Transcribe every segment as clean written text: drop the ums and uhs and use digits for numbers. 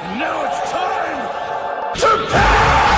And now it's time to pay!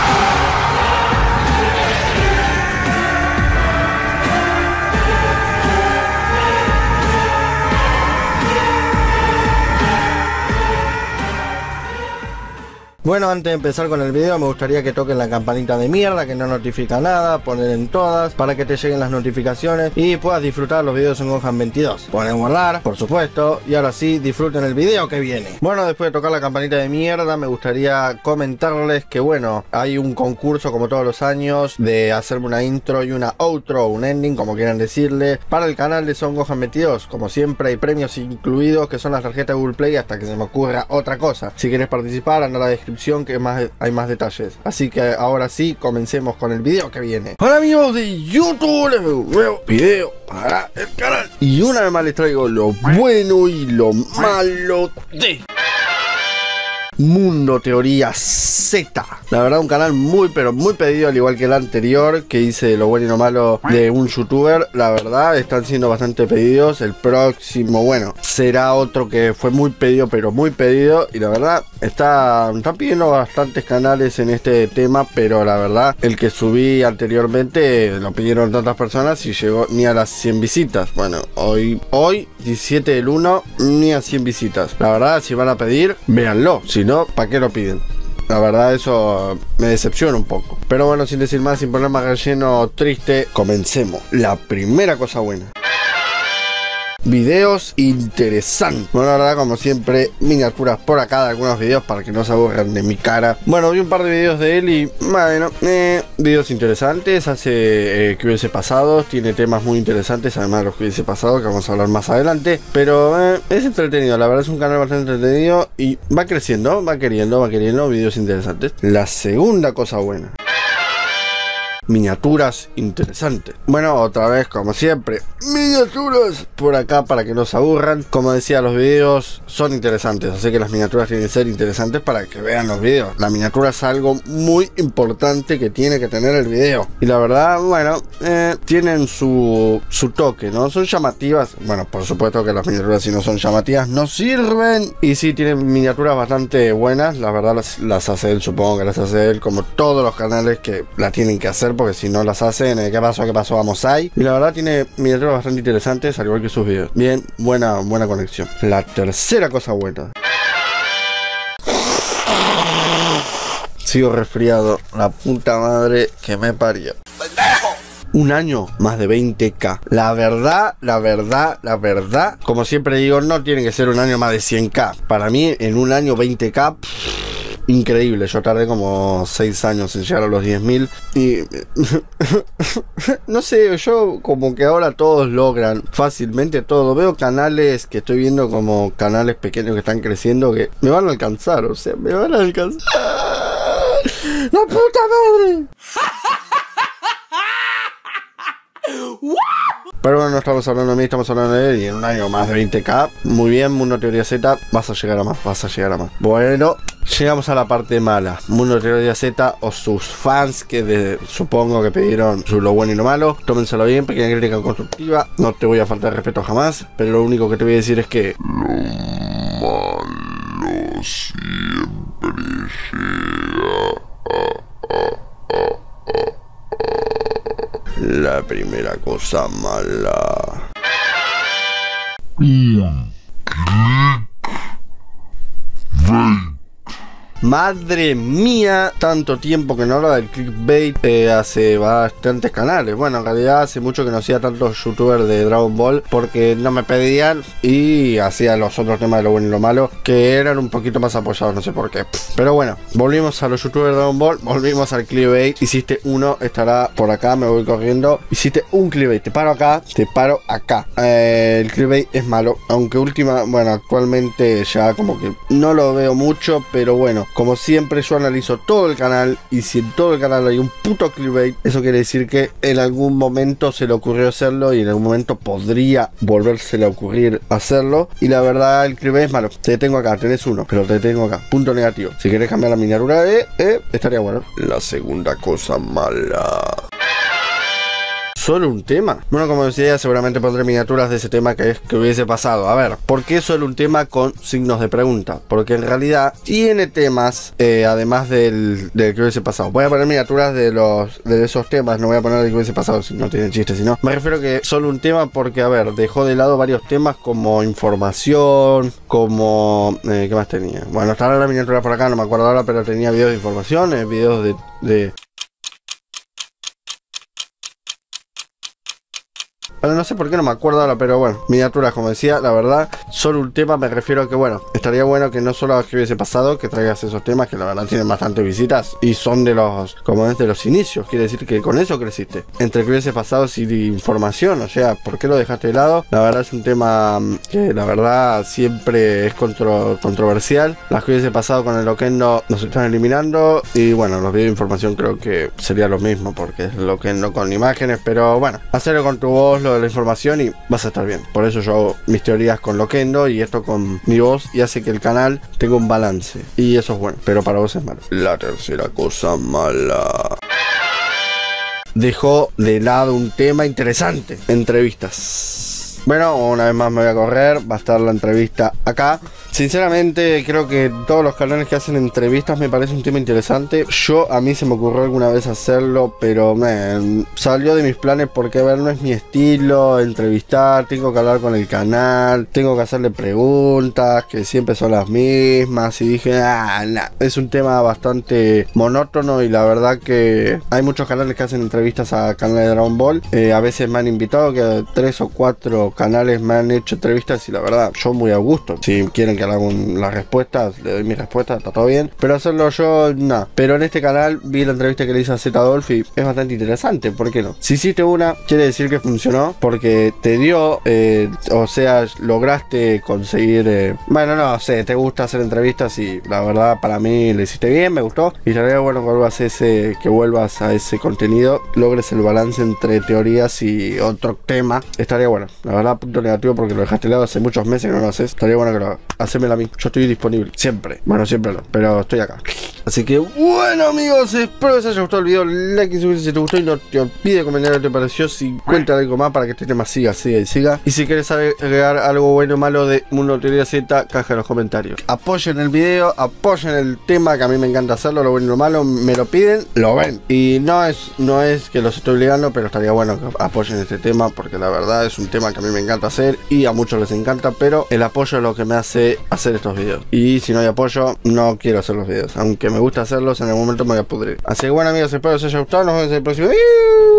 Bueno, antes de empezar con el video me gustaría que toquen la campanita de mierda que no notifica nada, poner en todas para que te lleguen las notificaciones y puedas disfrutar los videos en Gohan 22. Ponen guardar, por supuesto, y ahora sí, disfruten el video que viene. Bueno, después de tocar la campanita de mierda me gustaría comentarles que bueno, hay un concurso como todos los años de hacerme una intro y una outro, un ending, como quieran decirle, para el canal de Son Gohan 22. Como siempre hay premios incluidos que son las tarjetas de Google Play hasta que se me ocurra otra cosa. Si quieres participar, anda a la descripción que hay más detalles. Así que ahora sí, comencemos con el video que viene. Hola amigos de YouTube, les veo un nuevo video para el canal. Y una vez más les traigo lo bueno y lo malo de Mundo Teoría Z. La verdad un canal muy pero muy pedido, al igual que el anterior que hice de lo bueno y lo malo de un youtuber. La verdad están siendo bastante pedidos. El próximo, bueno, será otro que fue muy pedido, pero muy pedido. Y la verdad están pidiendo bastantes canales en este tema, pero la verdad el que subí anteriormente lo pidieron tantas personas y llegó ni a las 100 visitas. Bueno, hoy 17 del 1 ni a 100 visitas. La verdad, si van a pedir, véanlo. Si no, ¿para qué lo piden? La verdad eso me decepciona un poco. Pero bueno, sin decir más, sin poner más relleno triste, comencemos. La primera cosa buena: videos interesantes. Bueno, la verdad, como siempre, miniaturas por acá de algunos videos para que no se aburran de mi cara. Bueno, vi un par de videos de él y bueno, videos interesantes. Hace que hubiese pasado, tiene temas muy interesantes, además de los que hubiese pasado, que vamos a hablar más adelante. Pero es entretenido, la verdad es un canal bastante entretenido y va creciendo, va queriendo videos interesantes. La segunda cosa buena: miniaturas interesantes. Bueno, otra vez como siempre, miniaturas por acá para que no se aburran. Como decía, los videos son interesantes, así que las miniaturas tienen que ser interesantes para que vean los videos. La miniatura es algo muy importante que tiene que tener el video. Y la verdad, bueno, tienen su toque, ¿no? Son llamativas. Bueno, por supuesto que las miniaturas, si no son llamativas, no sirven. Y sí, tienen miniaturas bastante buenas. La verdad las hace él, supongo que las hace él, como todos los canales que la tienen que hacer, porque si no las hacen, ¿qué pasó? Vamos ahí. Y la verdad tiene miniaturas bastante interesantes, al igual que sus videos. Bien, buena conexión. La tercera cosa buena: sigo resfriado, la puta madre que me parió. Un año más de 20k. La verdad, como siempre digo, no tiene que ser un año más de 100k. Para mí, en un año 20k, increíble. Yo tardé como 6 años en llegar a los 10.000 y no sé, yo como que ahora todos logran fácilmente todo. Veo canales que estoy viendo como canales pequeños que están creciendo, que me van a alcanzar, o sea, me van a alcanzar. ¡La puta madre! Pero bueno, no estamos hablando de mí, estamos hablando de él. Y en un año más de 20k, muy bien, Mundo Teoría Z, vas a llegar a más. Bueno, llegamos a la parte mala. Mundo Teoría Z o sus fans que supongo que pidieron lo bueno y lo malo, tómenselo bien, pequeña crítica constructiva. No te voy a faltar respeto jamás, pero lo único que te voy a decir es que lo malo siempre llega. La primera cosa mala: madre mía, tanto tiempo que no habla del clickbait. Hace bastantes canales. Bueno, en realidad hace mucho que no hacía tantos youtubers de Dragon Ball, porque no me pedían y hacía los otros temas de lo bueno y lo malo, que eran un poquito más apoyados, no sé por qué. Pero bueno, volvimos a los youtubers de Dragon Ball, volvimos al clickbait. Hiciste uno, estará por acá, me voy corriendo. Hiciste un clickbait, te paro acá, te paro acá. El clickbait es malo, aunque actualmente ya como que no lo veo mucho, pero bueno, como siempre yo analizo todo el canal, y si en todo el canal hay un puto clickbait, eso quiere decir que en algún momento se le ocurrió hacerlo, y en algún momento podría volvérsele a ocurrir hacerlo. Y la verdad, el clickbait es malo. Te tengo acá, tenés uno, pero te tengo acá. Punto negativo. Si querés cambiar la miniatura estaría bueno. La segunda cosa mala: ¿Solo un tema? Bueno, como decía, seguramente pondré miniaturas de ese tema que hubiese pasado. A ver, ¿por qué solo un tema con signos de pregunta? Porque en realidad tiene temas, además del que hubiese pasado. Voy a poner miniaturas de esos temas, no voy a poner el que hubiese pasado, si no tiene chiste, si no. Me refiero que solo un tema porque, a ver, dejó de lado varios temas como información, como... ¿qué más tenía? Bueno, estaba la miniatura por acá, no me acuerdo ahora, pero tenía videos de información, videos de... Bueno, no sé por qué no me acuerdo ahora, pero bueno, miniaturas, como decía, la verdad, solo un tema. Me refiero a que, bueno, estaría bueno que no solo que hubiese pasado, que traigas esos temas que la verdad tienen bastantes visitas y son de los, como es, de los inicios. Quiere decir que con eso creciste. Entre que hubiese pasado sin información, o sea, ¿por qué lo dejaste de lado? La verdad es un tema que la verdad siempre es controversial. Las que hubiese pasado con el Loquendo nos están eliminando y bueno, los videos de información creo que sería lo mismo porque es Loquendo con imágenes, pero bueno, hacerlo con tu voz, de la información y vas a estar bien. Por eso yo hago mis teorías con Loquendo y esto con mi voz y hace que el canal tenga un balance. Y eso es bueno, pero para vos es malo. La tercera cosa mala. Dejó de lado un tema interesante. Entrevistas. Bueno, una vez más me voy a correr. Va a estar la entrevista acá. Sinceramente creo que todos los canales que hacen entrevistas me parece un tema interesante. A mí se me ocurrió alguna vez hacerlo, pero salió de mis planes porque, a ver, no es mi estilo entrevistar. Tengo que hablar con el canal, tengo que hacerle preguntas que siempre son las mismas y dije, es un tema bastante monótono y la verdad que hay muchos canales que hacen entrevistas a canales de Dragon Ball. A veces me han invitado, que 3 o 4 canales me han hecho entrevistas y la verdad yo muy a gusto. Si quieren que haga las respuestas, le doy mi respuesta, está todo bien, pero hacerlo yo, no. Pero en este canal vi la entrevista que le hice a Z-Dolph y es bastante interesante, ¿por qué no? Si hiciste una, quiere decir que funcionó, porque te dio, o sea, lograste conseguir, bueno, no sé, te gusta hacer entrevistas y la verdad para mí le hiciste bien, me gustó, y estaría bueno que vuelvas a ese contenido, logres el balance entre teorías y otro tema, estaría bueno. La verdad, punto negativo porque lo dejaste de lado hace muchos meses que no lo haces, estaría bueno que lo hagas. Hacémela a mí, yo estoy disponible, siempre. Bueno, siempre no, pero estoy acá. Así que, bueno amigos, espero que les haya gustado el video. Like y suscribirse si te gustó y no te olvides comentar qué te pareció. Si cuenta algo más para que este tema siga. Y si quieres agregar algo bueno o malo de Mundo Teoría Z, caja en los comentarios. Apoyen el video, apoyen el tema, que a mí me encanta hacerlo, lo bueno y lo malo. Me lo piden, lo ven. Y no es que los estoy obligando, pero estaría bueno que apoyen este tema, porque la verdad es un tema que a mí me encanta hacer y a muchos les encanta, pero el apoyo es lo que me hace hacer estos videos. Y si no hay apoyo, no quiero hacer los videos. Aunque me gusta hacerlos, en algún momento me voy a pudrir. Así que bueno amigos, espero que os haya gustado. Nos vemos en el próximo video.